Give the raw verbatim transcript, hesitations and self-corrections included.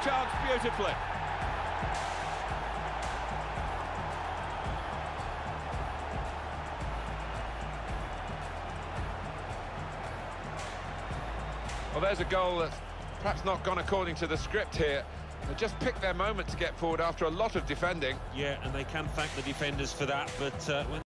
chance beautifully. Well, there's a goal that's perhaps not gone according to the script here. They just picked their moment to get forward after a lot of defending. Yeah, and they can thank the defenders for that, but uh, when